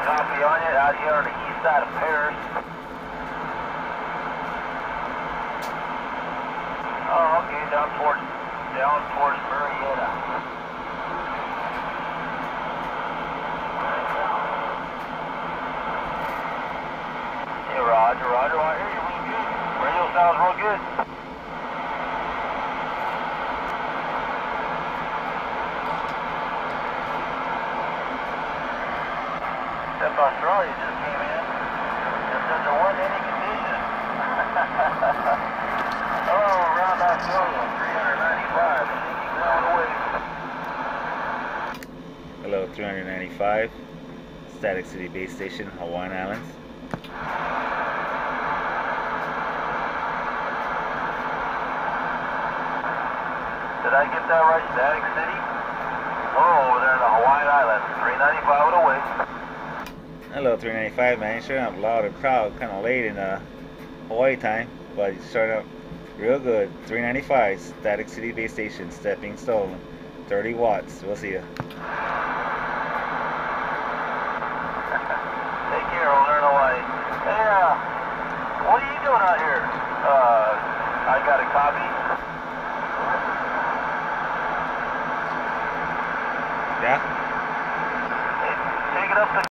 Copy on you, out here on the east side of Paris. Oh, okay, down towards Marietta. Hey, Roger, Roger, I hear you real good. Radio sounds real good. Except Australia just came in. Just said there wasn't any condition. Oh, around Australia, 395. I think he's going away. Hello, 395, Static City Base Station, Hawaiian Islands. Did I get that right? Static City? Oh, over there in the Hawaiian Islands, 395 away. Hello, 395, man. You're showing up loud and proud, kind of late in Hawaii time, but you're showing up real good. 395, Static City Base Station, stepping stone, 30 watts. We'll see you. Take care, over there in Hawaii. Hey, what are you doing out here? I got a copy. Yeah? Hey, take it up to